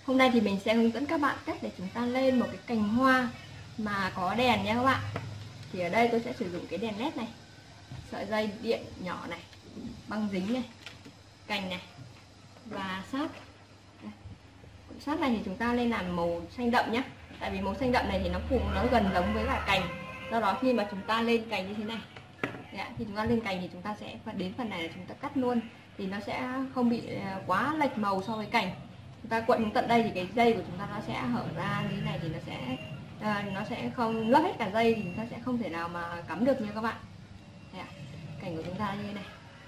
Hôm nay thì mình sẽ hướng dẫn các bạn cách để chúng ta lên một cái cành hoa mà có đèn nha các bạn. Thì ở đây tôi sẽ sử dụng cái đèn led này, sợi dây điện nhỏ này, băng dính này, cành này và sáp. Sáp này thì chúng ta lên làm màu xanh đậm nhé. Tại vì màu xanh đậm này thì nó gần giống với cả cành. Do đó khi mà chúng ta lên cành như thế này, khi chúng ta lên cành thì chúng ta sẽ đến phần này là chúng ta cắt luôn, thì nó sẽ không bị quá lệch màu so với cành. Chúng ta quận đến tận đây thì cái dây của chúng ta nó sẽ hở ra như thế này, thì nó sẽ không lấp hết cả dây, thì chúng ta sẽ không thể nào mà cắm được nha các bạn. Cành của chúng ta như thế này.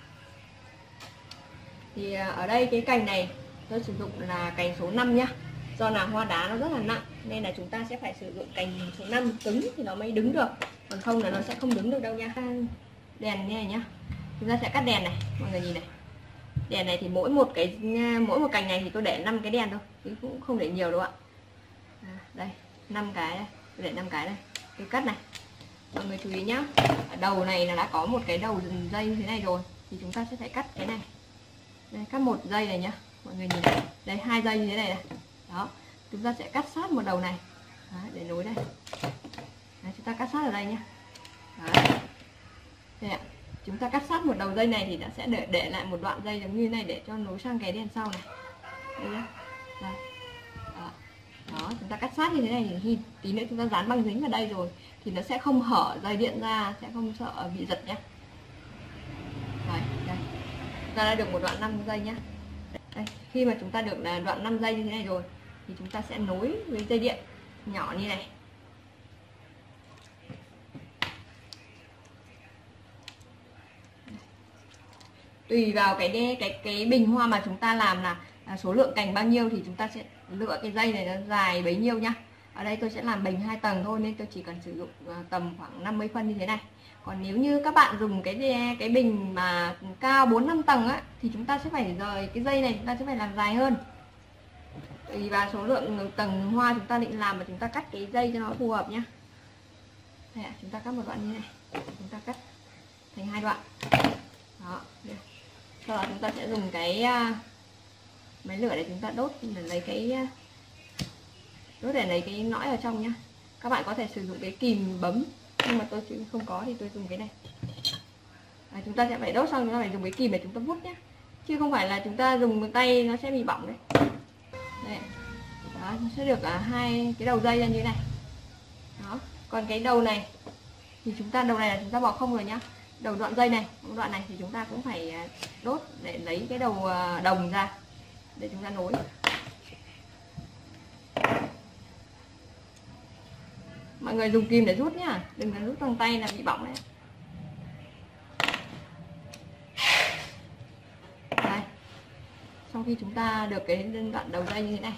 Thì ở đây cái cành này tôi sử dụng là cành số 5 nhá. Do là hoa đá nó rất là nặng nên là chúng ta sẽ phải sử dụng cành số 5 cứng thì nó mới đứng được, còn không là nó sẽ không đứng được đâu nha. Đèn như này nhá, chúng ta sẽ cắt đèn này, mọi người nhìn này. Đèn này thì mỗi một cành này thì tôi để 5 cái đèn thôi, chứ cũng không để nhiều đâu ạ. Đây 5 cái đây, tôi để 5 cái đây. Tôi cắt này, mọi người chú ý nhá. Ở đầu này là đã có một cái đầu dây như thế này rồi, thì chúng ta sẽ phải cắt cái này. Đây, cắt một dây này nhá, mọi người nhìn này. Đây 2 dây như thế này này. Đó, chúng ta sẽ cắt sát một đầu này. Đấy, để nối đây. Đấy, chúng ta cắt sát ở đây nhá. Đấy. Đây ạ. Chúng ta cắt sát một đầu dây này thì đã sẽ để lại một đoạn dây giống như này để cho nối sang cái đèn sau này. Đây nhá. Đây. Đó, chúng ta cắt sát như thế này thì khi tí nữa chúng ta dán băng dính vào đây rồi thì nó sẽ không hở dây điện ra, sẽ không sợ bị giật nhé. Đây, đây. Chúng ta đã được một đoạn 5 giây nhé. Đây, khi mà chúng ta được là đoạn 5 giây như thế này rồi thì chúng ta sẽ nối với dây điện nhỏ như này. Tùy vào cái bình hoa mà chúng ta làm là số lượng cành bao nhiêu thì chúng ta sẽ lựa cái dây này nó dài bấy nhiêu nhá. Ở đây tôi sẽ làm bình 2 tầng thôi nên tôi chỉ cần sử dụng tầm khoảng 50 phân như thế này. Còn nếu như các bạn dùng cái bình mà cao 4-5 tầng á thì chúng ta sẽ phải rời cái dây này, chúng ta sẽ phải làm dài hơn. Tùy vào số lượng tầng hoa chúng ta định làm mà chúng ta cắt cái dây cho nó phù hợp nhá. Đây, chúng ta cắt một đoạn như này, chúng ta cắt thành 2 đoạn. Đó. Sau đó chúng ta sẽ dùng cái máy lửa để chúng ta đốt để lấy cái nõi ở trong nhá. Các bạn có thể sử dụng cái kìm bấm, nhưng mà tôi không có thì tôi dùng cái này. Chúng ta sẽ phải đốt xong chúng ta phải dùng cái kìm để chúng ta vuốt nhé, chứ không phải là chúng ta dùng tay nó sẽ bị bỏng đấy. Đây. Đó, nó sẽ được 2 cái đầu dây ra như thế này. Đó. Còn cái đầu này thì đầu này là chúng ta bỏ không rồi nhá. Đầu đoạn dây này, đoạn này thì chúng ta cũng phải đốt để lấy cái đầu đồng ra để chúng ta nối. Mọi người dùng kìm để rút nhá, đừng có rút bằng tay là bị bỏng đấy. Đây. Sau khi chúng ta được cái đoạn đầu dây như thế này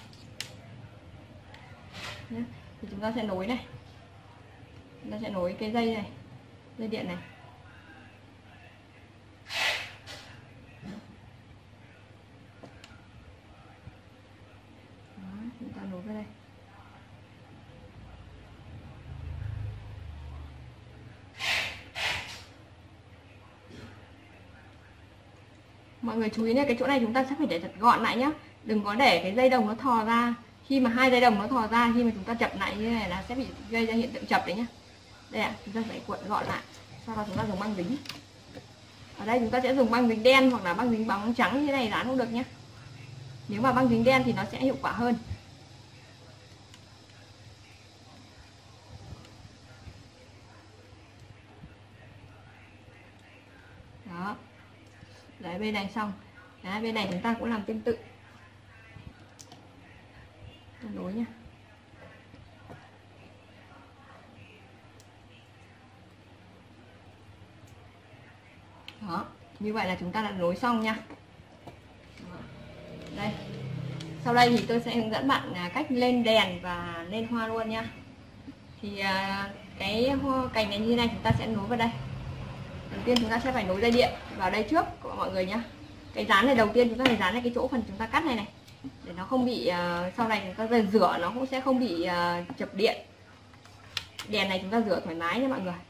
nhá, thì chúng ta sẽ nối này. Chúng ta sẽ nối cái dây này, dây điện này. Đó, chúng ta nối vào đây. Mọi người chú ý nhé, cái chỗ này chúng ta sẽ phải để thật gọn lại nhé. Đừng có để cái dây đồng nó thò ra. Khi mà 2 dây đồng nó thò ra, khi mà chúng ta chập lại như này là sẽ bị gây ra hiện tượng chập đấy nhé. Đây ạ, chúng ta phải cuộn gọn lại. Sau đó chúng ta dùng băng dính. Ở đây chúng ta sẽ dùng băng dính đen hoặc là băng dính bóng trắng như thế này dán cũng được nhé. Nếu mà băng dính đen thì nó sẽ hiệu quả hơn. Đó. Đấy, bên này xong. Đấy, bên này chúng ta cũng làm tương tự. Nối nhá. Đó, như vậy là chúng ta đã nối xong nha. Đây. Sau đây thì tôi sẽ hướng dẫn bạn cách lên đèn và lên hoa luôn nha. Thì cái cành này như thế này chúng ta sẽ nối vào đây. Đầu tiên chúng ta sẽ phải nối dây điện vào đây trước của mọi người nhá. Cái dán này đầu tiên chúng ta phải dán lên cái chỗ phần chúng ta cắt này này, để nó không bị sau này chúng ta rửa nó cũng sẽ không bị chập điện. Đèn này chúng ta rửa thoải mái nha mọi người.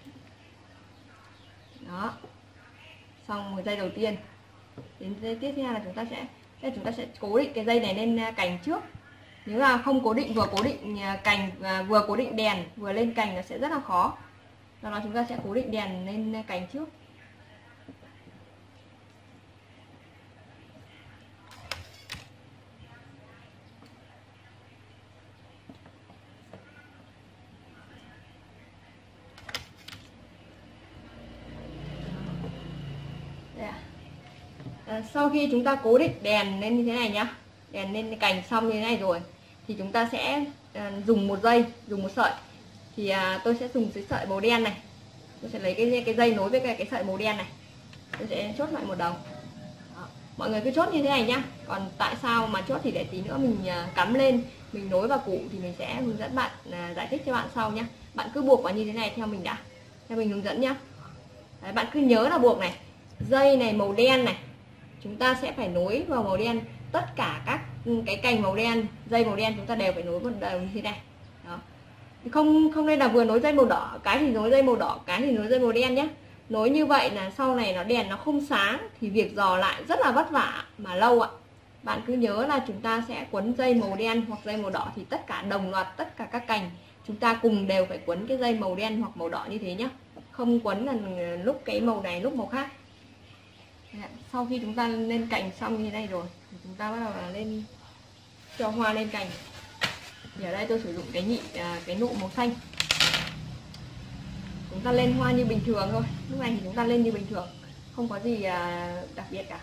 Đó. Xong một dây đầu tiên. Đến dây tiếp theo là chúng ta sẽ cố định cái dây này lên cành trước. Nếu là không cố định, vừa cố định cành vừa cố định đèn vừa lên cành nó sẽ rất là khó. Do đó chúng ta sẽ cố định đèn lên cành trước. Sau khi chúng ta cố định đèn lên như thế này nhá, đèn lên cành xong như thế này rồi, thì chúng ta sẽ dùng một sợi. Thì tôi sẽ dùng cái sợi màu đen này, tôi sẽ lấy cái dây nối với cái sợi màu đen này, tôi sẽ chốt lại một đầu. Đó. Mọi người cứ chốt như thế này nhá. Còn tại sao mà chốt thì để tí nữa mình cắm lên, mình nối vào củ thì mình sẽ hướng dẫn bạn, giải thích cho bạn sau nhá. Bạn cứ buộc vào như thế này theo mình đã, theo mình hướng dẫn nhá. Đấy, bạn cứ nhớ là buộc này, dây này màu đen này, chúng ta sẽ phải nối vào màu đen. Tất cả các cái cành màu đen, dây màu đen chúng ta đều phải nối một đầu như thế này. Đó. Không nên là vừa nối dây màu đỏ cái thì nối dây màu đỏ, cái thì nối dây màu đen nhé. Nối như vậy là sau này đèn nó không sáng thì việc dò lại rất là vất vả mà lâu ạ. Bạn cứ nhớ là chúng ta sẽ quấn dây màu đen hoặc dây màu đỏ thì tất cả đồng loạt, tất cả các cành chúng ta cùng đều phải quấn cái dây màu đen hoặc màu đỏ như thế nhé. Không quấn là lúc cái màu này lúc màu khác. Sau khi chúng ta lên cành xong như thế này rồi thì chúng ta bắt đầu là lên cho hoa lên cành. Thì ở đây tôi sử dụng cái nụ màu xanh. Chúng ta lên hoa như bình thường thôi. Lúc này thì chúng ta lên như bình thường, không có gì đặc biệt cả.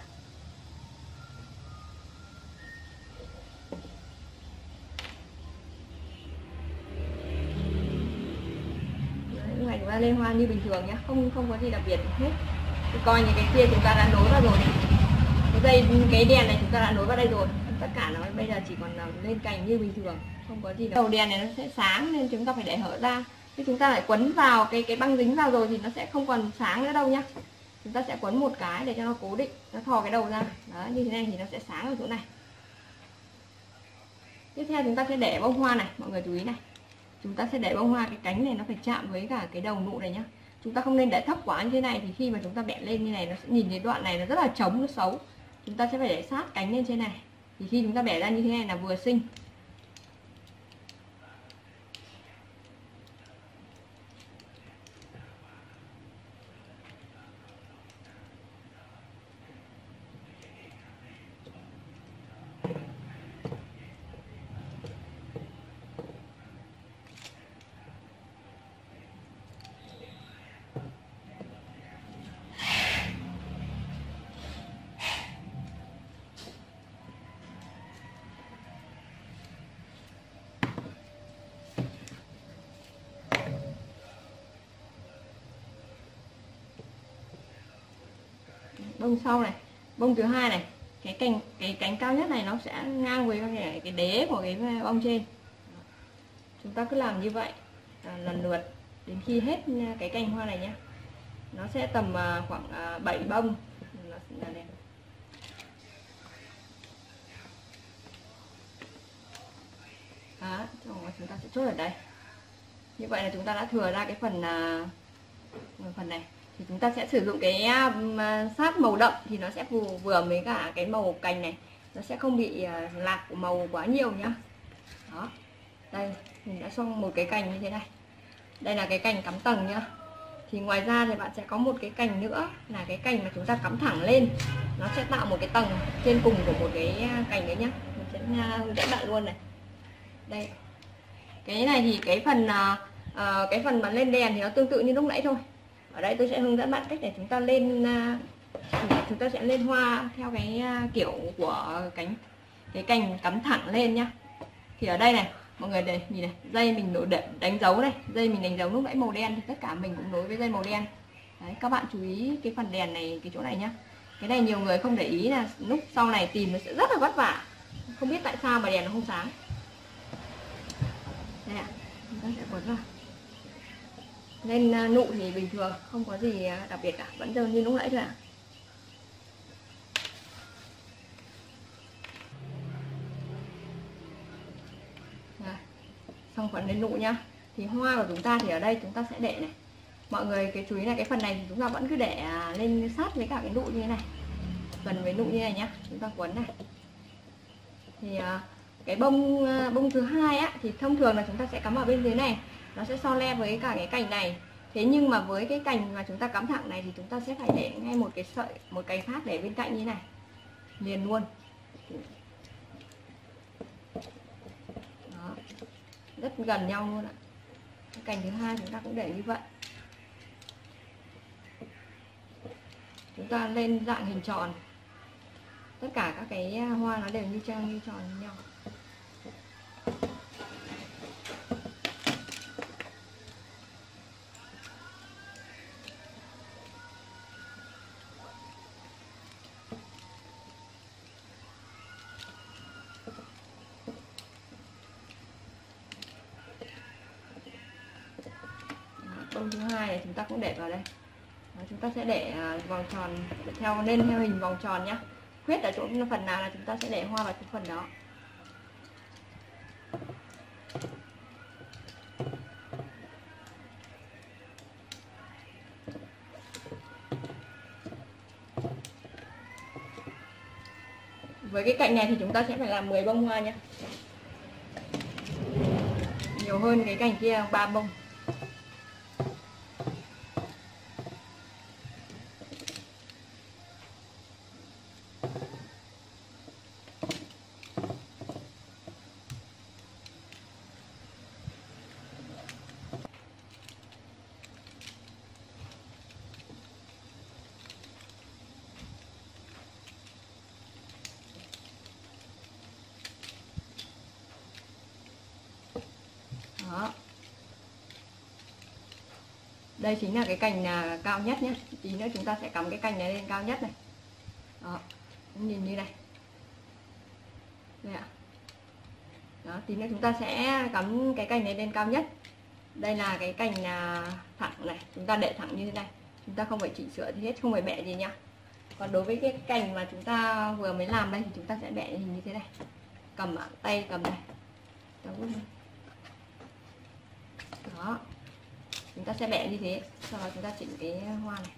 Đấy, lúc này chúng ta lên hoa như bình thường nhé, không có gì đặc biệt hết. Thì coi như cái kia chúng ta đã nối vào rồi, cái đèn này chúng ta đã nối vào đây rồi. Tất cả nó bây giờ chỉ còn lên cành như bình thường, không có gì đâu. Đầu đèn này nó sẽ sáng nên chúng ta phải để hở ra. Khi chúng ta lại quấn vào cái băng dính vào rồi thì nó sẽ không còn sáng nữa đâu nhá. Chúng ta sẽ quấn một cái để cho nó cố định, nó thò cái đầu ra. Đó, như thế này thì nó sẽ sáng ở chỗ này. Tiếp theo chúng ta sẽ để bông hoa này, mọi người chú ý này. Chúng ta sẽ để bông hoa, cái cánh này nó phải chạm với cả cái đầu nụ này nhá. Chúng ta không nên để thấp quá như thế này thì khi mà chúng ta bẻ lên như này nó sẽ nhìn cái đoạn này nó rất là trống, nó xấu. Chúng ta sẽ phải để sát cánh lên trên này. Thì khi chúng ta bẻ ra như thế này là vừa xinh. Bông sau này, bông thứ hai này, cái cánh cao nhất này nó sẽ ngang với cái đế của cái bông trên. Chúng ta cứ làm như vậy lần lượt đến khi hết cái cành hoa này nhé. Nó sẽ tầm khoảng 7 bông nó sẽ đẹp. Đó, chúng ta sẽ chốt ở đây. Như vậy là chúng ta đã thừa ra cái phần này. Thì chúng ta sẽ sử dụng cái sát màu đậm thì nó sẽ vừa với cả cái màu cành này, nó sẽ không bị lạc của màu quá nhiều nhá. Đó, đây mình đã xong một cái cành như thế này. Đây là cái cành cắm tầng nhá. Thì ngoài ra thì bạn sẽ có một cái cành nữa là cái cành mà chúng ta cắm thẳng lên, nó sẽ tạo một cái tầng trên cùng của một cái cành đấy nhá. Mình sẽ hướng dẫn bạn luôn này. Đây, cái này thì cái phần mà lên đèn thì nó tương tự như lúc nãy thôi. Ở đây tôi sẽ hướng dẫn bạn cách để chúng ta sẽ lên hoa theo cái kiểu của cái cành cắm thẳng lên nhá. Thì ở đây này mọi người đây nhìn này, dây mình đánh dấu này, dây mình đánh dấu lúc nãy màu đen thì tất cả mình cũng nối với dây màu đen. Đấy, các bạn chú ý cái phần đèn này, cái chỗ này nhá. Cái này nhiều người không để ý là lúc sau này tìm nó sẽ rất là vất vả, không biết tại sao mà đèn nó không sáng. Đây ạ, chúng ta sẽ quấn vào. Lên nụ thì bình thường, không có gì đặc biệt cả, vẫn như lúc nãy thôi ạ. Xong phần lên nụ nhá. Thì hoa của chúng ta thì ở đây chúng ta sẽ để này. Mọi người cái chú ý là cái phần này thì chúng ta vẫn cứ để lên sát với cả cái nụ như thế này, gần với nụ như này nhá. Chúng ta quấn này. Thì cái bông thứ hai á thì thông thường là chúng ta sẽ cắm ở bên dưới này, nó sẽ so le với cả cái cành này. Thế nhưng mà với cái cành mà chúng ta cắm thẳng này thì chúng ta sẽ phải để ngay một cái sợi, một cành khác để bên cạnh như này liền luôn. Đó, rất gần nhau luôn ạ. Cái cành thứ hai chúng ta cũng để như vậy. Chúng ta lên dạng hình tròn, tất cả các cái hoa nó đều như tròn như nhau. Bông thứ hai này chúng ta cũng để vào đây. Đó, chúng ta sẽ để vòng tròn theo hình vòng tròn nhá. Khuyết ở chỗ phần nào là chúng ta sẽ để hoa vào cái phần đó. Với cái cạnh này thì chúng ta sẽ phải làm 10 bông hoa nhé, nhiều hơn cái cành kia 3 bông. Đó. Đây chính là cái cành cao nhất nhé. Tí nữa chúng ta sẽ cắm cái cành này lên cao nhất này. Đó, nhìn như này. Đây ạ. Đó, tí nữa chúng ta sẽ cắm cái cành này lên cao nhất. Đây là cái cành thẳng này, chúng ta để thẳng như thế này. Chúng ta không phải chỉnh sửa gì hết, không phải bẻ gì nhá. Còn đối với cái cành mà chúng ta vừa mới làm đây thì chúng ta sẽ bẻ hình như thế này. Cầm tay cầm này. Đó, chúng ta sẽ bẻ như thế, sau đó chúng ta chỉnh cái hoa này.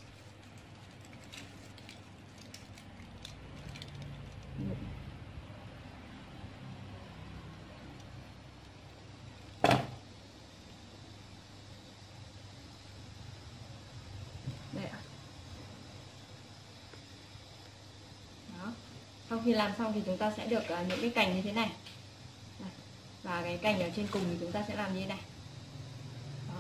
Đây ạ. Đó, sau khi làm xong thì chúng ta sẽ được những cái cành như thế này. Và cái cành ở trên cùng thì chúng ta sẽ làm như thế này. Đó.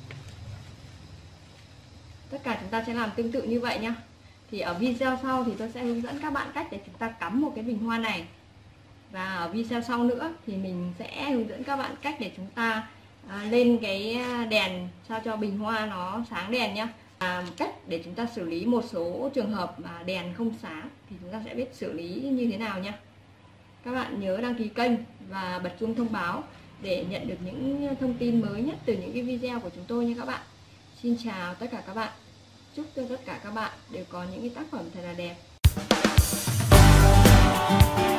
Tất cả chúng ta sẽ làm tương tự như vậy nhá. Thì ở video sau thì tôi sẽ hướng dẫn các bạn cách để chúng ta cắm một cái bình hoa này. Và ở video sau nữa thì mình sẽ hướng dẫn các bạn cách để chúng ta lên cái đèn sao cho bình hoa nó sáng đèn nhá. Cách để chúng ta xử lý một số trường hợp mà đèn không sáng thì chúng ta sẽ biết xử lý như thế nào nhá. Các bạn nhớ đăng ký kênh và bật chuông thông báo để nhận được những thông tin mới nhất từ những cái video của chúng tôi nha các bạn. Xin chào tất cả các bạn. Chúc cho tất cả các bạn đều có những cái tác phẩm thật là đẹp.